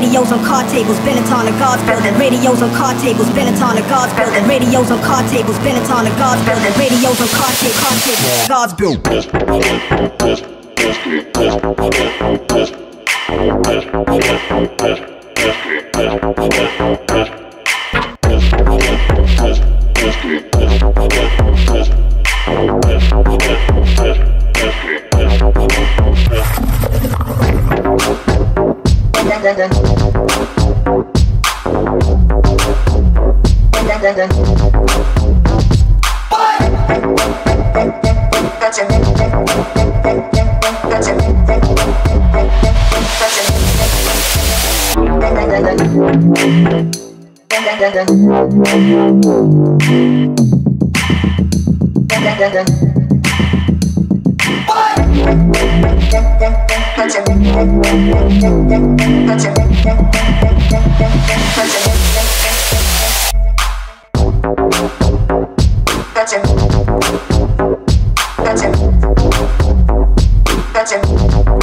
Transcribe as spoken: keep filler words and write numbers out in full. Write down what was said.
Radios on card tables, Benetton the guards building. Radios on card tables, Benetton the guards building. Radios on card tables, Benetton the guards building. Radios on card tables, card tables, guards building. Gotcha. Gotcha.